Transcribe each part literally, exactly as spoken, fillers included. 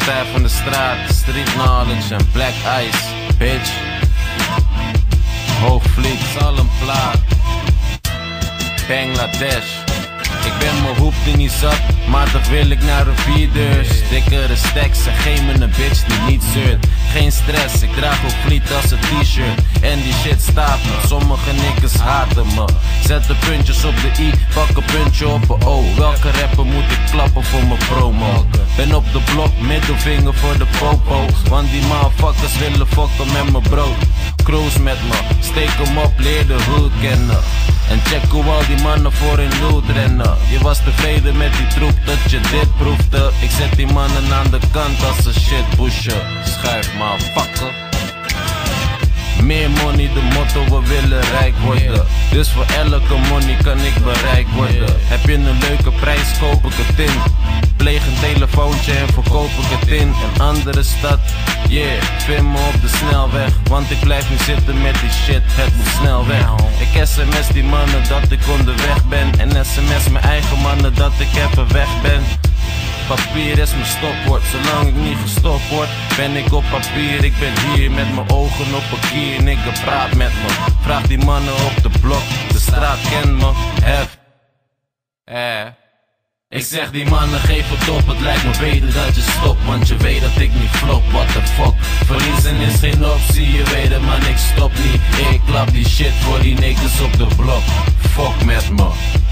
Partij van de straat, street knowledge en black ice, bitch. Hoofdvliet, zal een plaat. Bangladesh. Ik ben mijn hoepte niet zat, maar toch wil ik naar een vierdeurs. Dikkere stacks en geef me een bitch die niet zeurt. Geen stress, ik draag ook vliet als een t-shirt. En die shit staat me, sommige niggas haten me. Zet de puntjes op de i, pak een puntje op een O. Welke rapper moet ik klappen voor mijn promo? Ben op de blok, middelvinger voor de popo. Want die motherfuckers willen fokken met mijn brood. Cruise met me, steek hem op, leer de hood kennen. En check hoe al die mannen voor in loot rennen. Je was tevreden met die troep tot je dit proefde. Ik zet die mannen aan de kant als ze shit pushen. Schuif motherfucker. Meer money, de motto, we willen rijk worden. Dus voor elke money kan ik bereikt worden. Heb je een leuke prijs, koop ik het in. Pleeg een telefoontje en verkoop ik het in een andere stad. Yeah, vind me op de snelweg, want ik blijf niet zitten met die shit, het moet snel weg. Ik sms die mannen dat ik onderweg ben. En sms mijn eigen mannen dat ik even weg ben. Papier is mijn stopwoord, zolang ik niet gestopt word ben ik op papier. Ik ben hier met mijn ogen op een kier. Nigga praat met me, vraag die mannen op de blok. De straat kent me, hef. Eh. Ik zeg die mannen geef het op, het lijkt me beter dat je stopt. Want je weet dat ik niet flop, what the fuck. Verliezen is geen optie, je weet het man, ik stop niet. Ik klap die shit voor die niggas op de blok. Fuck met me.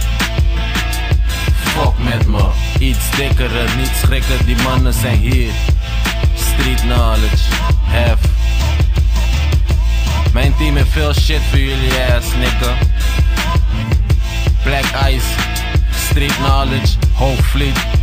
Fuck met me. Iets dikkere, niet schrikken, die mannen zijn hier. Street knowledge, hef. Mijn team heeft veel shit voor jullie ass, nigga. Black ice, street knowledge, hoofdvliet.